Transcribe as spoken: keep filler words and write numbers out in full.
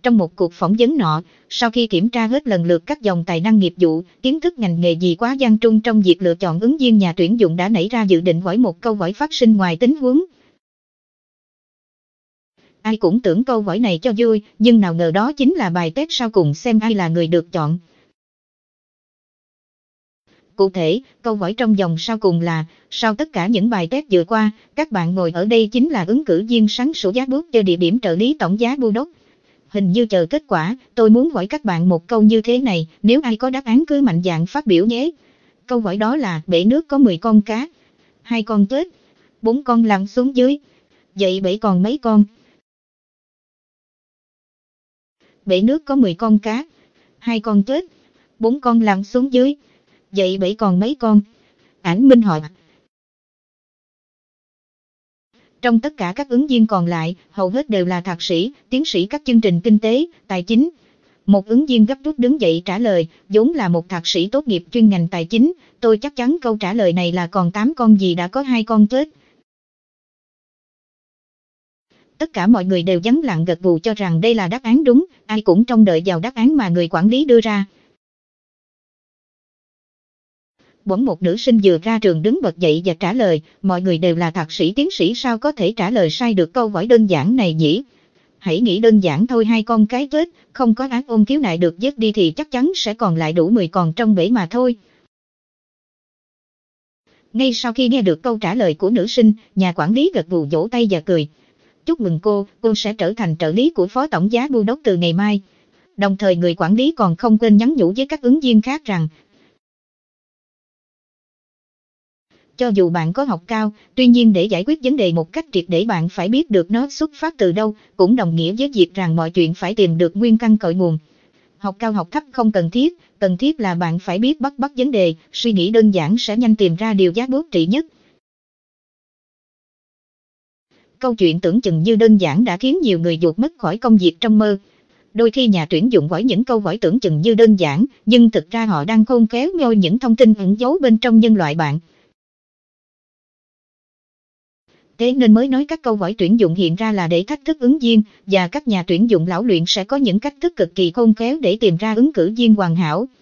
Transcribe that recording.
Trong một cuộc phỏng vấn nọ, sau khi kiểm tra hết lần lượt các dòng tài năng nghiệp vụ, kiến thức ngành nghề gì quá gian truân trong việc lựa chọn ứng viên, nhà tuyển dụng đã nảy ra dự định hỏi một câu hỏi phát sinh ngoài tính huống. Ai cũng tưởng câu hỏi này cho vui, nhưng nào ngờ đó chính là bài test sau cùng xem ai là người được chọn. Cụ thể, câu hỏi trong dòng sau cùng là, sau tất cả những bài test vừa qua, các bạn ngồi ở đây chính là ứng cử viên sáng sủa giá bút cho địa điểm trợ lý tổng giá Bưu Đốc. Hình như chờ kết quả, tôi muốn hỏi các bạn một câu như thế này, nếu ai có đáp án cứ mạnh dạn phát biểu nhé. Câu hỏi đó là, bể nước có mười con cá, hai con chết, bốn con lặn xuống dưới, vậy bể còn mấy con? Bể nước có mười con cá, hai con chết, bốn con lặn xuống dưới, vậy bể còn mấy con? Ảnh minh họa. Trong tất cả các ứng viên còn lại, hầu hết đều là thạc sĩ, tiến sĩ các chương trình kinh tế, tài chính. Một ứng viên gấp rút đứng dậy trả lời, vốn là một thạc sĩ tốt nghiệp chuyên ngành tài chính, tôi chắc chắn câu trả lời này là còn tám con gì đã có hai con chết. Tất cả mọi người đều vắng lặng gật gù cho rằng đây là đáp án đúng, ai cũng trông đợi vào đáp án mà người quản lý đưa ra. Bỗng một nữ sinh vừa ra trường đứng bật dậy và trả lời, mọi người đều là thạc sĩ tiến sĩ sao có thể trả lời sai được câu hỏi đơn giản này nhỉ? Hãy nghĩ đơn giản thôi, hai con cái chết, không có án ôn khiếu nại được dứt đi thì chắc chắn sẽ còn lại đủ mười con trong bể mà thôi. Ngay sau khi nghe được câu trả lời của nữ sinh, nhà quản lý gật gù vỗ tay và cười. Chúc mừng cô, cô sẽ trở thành trợ lý của phó tổng giá Bưu Đốc từ ngày mai. Đồng thời người quản lý còn không quên nhắn nhủ với các ứng viên khác rằng, cho dù bạn có học cao, tuy nhiên để giải quyết vấn đề một cách triệt để bạn phải biết được nó xuất phát từ đâu, cũng đồng nghĩa với việc rằng mọi chuyện phải tìm được nguyên căn cội nguồn. Học cao học thấp không cần thiết, cần thiết là bạn phải biết bắt bắt vấn đề, suy nghĩ đơn giản sẽ nhanh tìm ra điều giá bút trị nhất. Câu chuyện tưởng chừng như đơn giản đã khiến nhiều người vụt mất khỏi công việc trong mơ. Đôi khi nhà tuyển dụng hỏi những câu hỏi tưởng chừng như đơn giản, nhưng thực ra họ đang khôn khéo nhoi những thông tin ẩn giấu bên trong nhân loại bạn. Thế nên mới nói các câu hỏi tuyển dụng hiện ra là để thách thức ứng viên, và các nhà tuyển dụng lão luyện sẽ có những cách thức cực kỳ khôn khéo để tìm ra ứng cử viên hoàn hảo.